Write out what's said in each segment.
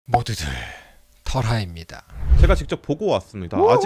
모두들 털하입니다. 제가 직접 보고 왔습니다. 아직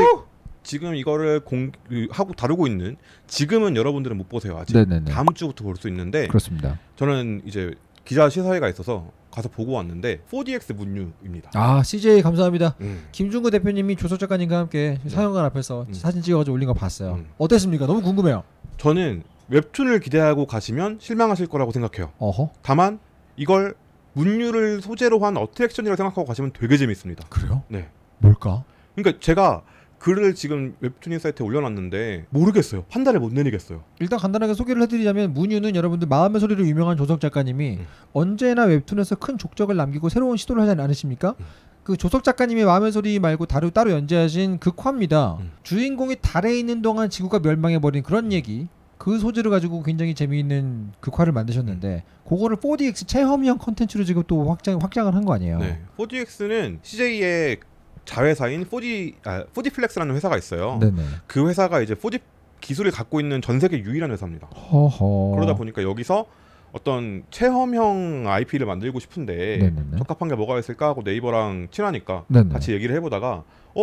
지금 이거를 하고 다루고 있는 지금은 여러분들은 못 보세요. 아직 네네네. 다음 주부터 볼 수 있는데 그렇습니다. 저는 이제 기자 시사회가 있어서 가서 보고 왔는데 4DX 문유입니다. 아 CJ 감사합니다. 김중구 대표님이 조석 작가님과 함께 사연관 앞에서 사진 찍어가지고 올린 거 봤어요. 어땠습니까? 너무 궁금해요. 저는 웹툰을 기대하고 가시면 실망하실 거라고 생각해요. 어허. 다만 이걸 문유를 소재로 한 어트랙션이라고 생각하고 가시면 되게 재밌습니다. 그래요? 네. 뭘까? 그러니까 제가 글을 지금 웹툰 사이트에 올려놨는데 모르겠어요. 판단을 못 내리겠어요. 일단 간단하게 소개를 해드리자면 문유는 여러분들 마음의 소리로 유명한 조석 작가님이 언제나 웹툰에서 큰 족적을 남기고 새로운 시도를 하지 않으십니까? 그 조석 작가님의 마음의 소리 말고 따로 연재하신 극화입니다. 주인공이 달에 있는 동안 지구가 멸망해버린 그런 얘기, 그 소재를 가지고 굉장히 재미있는 극화를 만드셨는데 그거를 4DX 체험형 컨텐츠로 지금 또 확장을 한 거 아니에요? 네. 4DX는 CJ의 자회사인 4D플렉스라는 회사가 있어요. 네네. 그 회사가 이제 4D 기술을 갖고 있는 전 세계 유일한 회사입니다. 허허. 그러다 보니까 여기서 어떤 체험형 IP를 만들고 싶은데 네네네. 적합한 게 뭐가 있을까 하고 네이버랑 친하니까 네네. 같이 얘기를 해보다가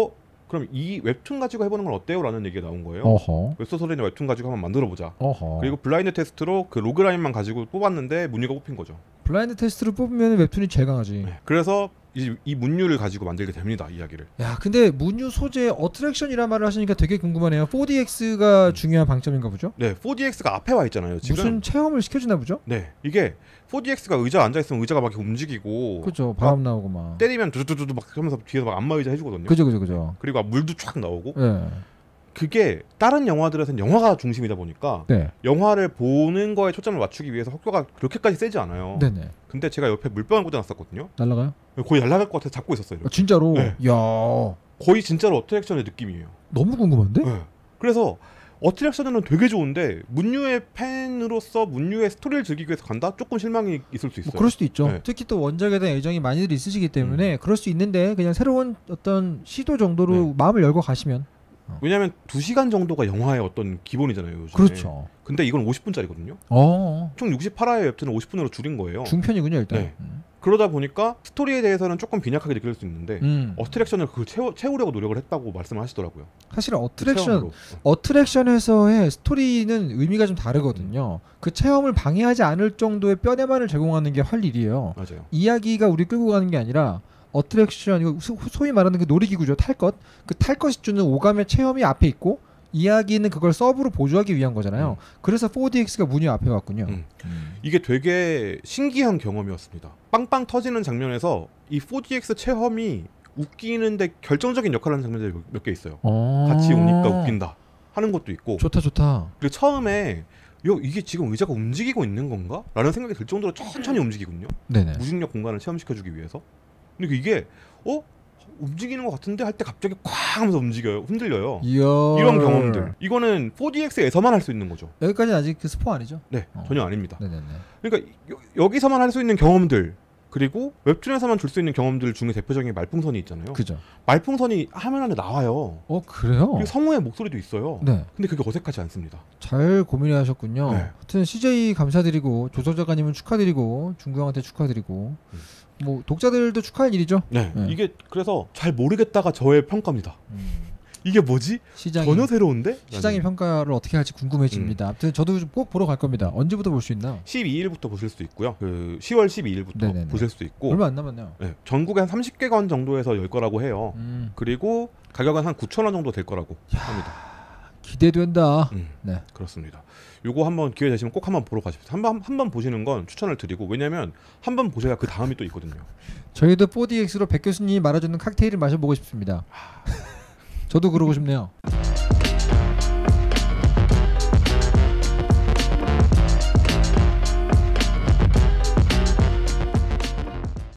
그럼 이 웹툰 가지고 해보는 건 어때요? 라는 얘기가 나온 거예요. 어허. 웹소설이나 웹툰 가지고 한번 만들어보자. 어허. 그리고 블라인드 테스트로 그 로그라인만 가지고 뽑았는데 문유가 뽑힌 거죠. 블라인드 테스트를 뽑으면 웹툰이 제일 강하지. 네. 그래서 이 문유를 가지고 만들게 됩니다. 이야기를. 야, 근데 문유 소재 어트랙션이란 말을 하시니까 되게 궁금하네요. 4DX가 중요한 방점인가 보죠? 네, 4DX가 앞에 와 있잖아요. 지금. 무슨 체험을 시켜주나 보죠? 네, 이게 4DX가 의자 앉아 있으면 의자가 막 이렇게 움직이고, 그죠. 바람 나오고 막. 때리면 두두두두 막 하면서 뒤에서 막 안마 의자 해주거든요. 그죠. 그리고 물도 쫙 나오고. 네. 그게 다른 영화들에서는 영화가 중심이다 보니까 네. 영화를 보는 거에 초점을 맞추기 위해서 효과가 그렇게까지 세지 않아요. 네네. 근데 제가 옆에 물병을 꽂아놨었거든요. 날라가요? 거의 날아갈 것 같아서 잡고 있었어요. 이렇게. 진짜로? 네. 야, 거의 진짜로 어트랙션의 느낌이에요. 너무 궁금한데? 네. 그래서 어트랙션은 되게 좋은데 문유의 팬으로서 문유의 스토리를 즐기기 위해서 간다? 조금 실망이 있을 수 있어요. 그럴 수도 있죠. 네. 특히 또 원작에 대한 애정이 많이들 있으시기 때문에 그럴 수 있는데 그냥 새로운 어떤 시도 정도로 마음을 열고 가시면. 왜냐하면 2시간 정도가 영화의 어떤 기본이잖아요. 요즘에. 그렇죠. 근데 이건 50분짜리거든요. 총 68화의 웹툰을 50분으로 줄인 거예요. 중편이군요 일단. 네. 그러다 보니까 스토리에 대해서는 조금 빈약하게 느낄 수 있는데 어트랙션을 그걸 채우려고 노력을 했다고 말씀을 하시더라고요. 사실 어트랙션에서의 스토리는 의미가 좀 다르거든요. 그 체험을 방해하지 않을 정도의 뼈대만을 제공하는 게 할 일이에요. 맞아요. 이야기가 우리 끌고 가는 게 아니라 어트랙션, 이거 소위 말하는 그 놀이기구죠. 탈 것. 그 탈 것이 주는 오감의 체험이 앞에 있고 이야기는 그걸 서브로 보조하기 위한 거잖아요. 그래서 4DX가 문유 앞에 왔군요. 이게 되게 신기한 경험이었습니다. 빵빵 터지는 장면에서 이 4DX 체험이 웃기는데 결정적인 역할을 하는 장면들이 몇 개 있어요. 같이 오니까 웃긴다 하는 것도 있고. 좋다. 그리고 처음에 이게 지금 의자가 움직이고 있는 건가? 라는 생각이 들 정도로 천천히 움직이거든요. 네네. 무중력 공간을 체험시켜주기 위해서. 근데 이게 움직이는 것 같은데 할 때 갑자기 쾅 하면서 움직여요. 흔들려요. 이런 경험들. 이거는 4DX에서만 할 수 있는 거죠. 여기까지는 아직 그 스포 아니죠? 네. 전혀 아닙니다. 네네네. 그러니까 여기서만 할 수 있는 경험들, 그리고 웹툰에서만 줄 수 있는 경험들 중에 대표적인 게 말풍선이 있잖아요. 그죠. 말풍선이 화면 안에 나와요. 그래요? 그리고 성우의 목소리도 있어요. 네. 근데 그게 어색하지 않습니다. 잘 고민하셨군요. 네. 하여튼 CJ 감사드리고 조석 작가님은 축하드리고 중구형한테 축하드리고 뭐 독자들도 축하할 일이죠. 네. 이게 그래서 잘 모르겠다가 저의 평가입니다. 이게 뭐지? 전혀 새로운데? 시장의 평가를 어떻게 할지 궁금해집니다. 아무튼 저도 꼭 보러 갈 겁니다. 언제부터 볼 수 있나? 12일부터 보실 수 있고요. 10월 12일부터 네네네. 보실 수 있고 얼마 안 남았네요. 네, 전국에 한 30개관 정도에서 열 거라고 해요. 그리고 가격은 한 9,000원 정도 될 거라고 합니다. 기대된다. 네. 그렇습니다. 요거 한번 기회 되시면 꼭 한번 보러 가십시오. 한번 보시는 건 추천을 드리고, 왜냐면 한번 보셔야 그 다음이 또 있거든요. 저희도 4DX로 백 교수님이 말아주는 칵테일을 마셔보고 싶습니다. 저도 그러고 싶네요.